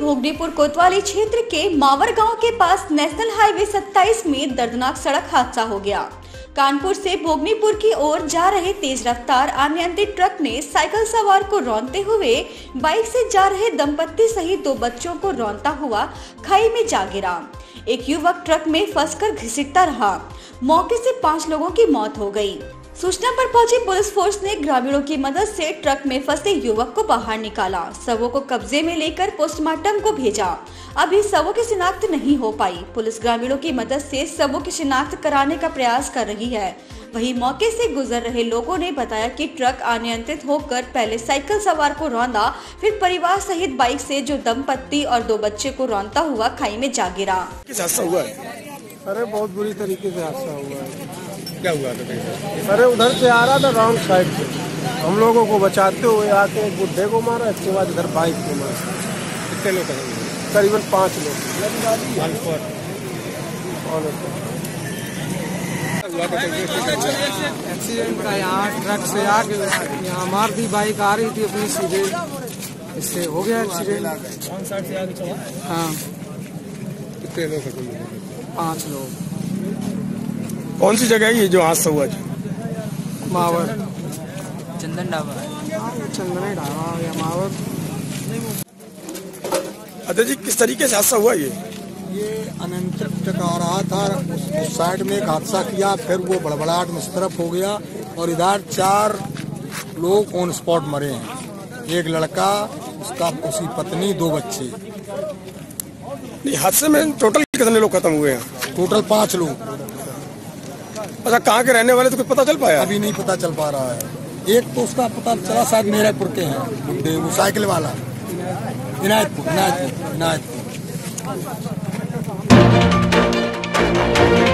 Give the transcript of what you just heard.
भोगनीपुर कोतवाली क्षेत्र के मावर गांव के पास नेशनल हाईवे 27 में दर्दनाक सड़क हादसा हो गया। कानपुर से भोगनीपुर की ओर जा रहे तेज रफ्तार अनियंत्रित ट्रक ने साइकिल सवार को रौंदते हुए बाइक से जा रहे दंपत्ति सहित 2 बच्चों को रौंदता हुआ खाई में जा गिरा। एक युवक ट्रक में फंसकर घसीटता रहा। मौके से 5 लोगों की मौत हो गई। सूचना पर पहुंची पुलिस फोर्स ने ग्रामीणों की मदद से ट्रक में फंसे युवक को बाहर निकाला। शवों को कब्जे में लेकर पोस्टमार्टम को भेजा। अभी शवों की शिनाख्त नहीं हो पाई। पुलिस ग्रामीणों की मदद से शवों की शिनाख्त कराने का प्रयास कर रही है। वहीं मौके से गुजर रहे लोगों ने बताया कि ट्रक अनियंत्रित होकर पहले साइकिल सवार को रौंदा, फिर परिवार सहित बाइक से जो दंपत्ति और 2 बच्चे को रौंदता हुआ खाई में जा गिरा। अरे बहुत बुरी तरीके से हादसा हुआ है। क्या हुआ था? अरे उधर से आ रहा था रॉन्ग साइड से, हम लोगों को बचाते हुए आके एक बुढ़े को मारा, इसके बाद इधर बाइक को मारा। कितने लोग? करीबन 5 लोग। एक्सीडेंट का यहाँ ट्रक से आके यहाँ मार दी, बाइक आ रही थी अपनी सीधे, इससे हो गया एक्सीडेंट। कौन साइड से आगे चला? हाँ। कितने लोग? 5 लोग। कौन सी जगह है ये जो हादसा हुआ? मावर चंदन ढाबा। चंदन ढाबा या मावर। अजय जी, किस तरीके से हादसा हुआ ये अनियंत्रित ट्रक आ रहा था, उस साइड में एक हादसा किया, फिर वो बड़बड़ाहट में इस तरफ हो गया और इधर 4 लोग ऑन स्पॉट मरे हैं। एक लड़का, उसकी पत्नी, 2 बच्चे। नहीं, हादसे में टोटल कितने लोग खत्म हुए हैं? टोटल 5 लोग। अच्छा, कहाँ के रहने वाले तो कुछ पता चल पाया? अभी नहीं पता चल पा रहा है। एक तो उसका पता चला शायद मेरापुर के हैं, वो साइकिल वाला इनायतपुर।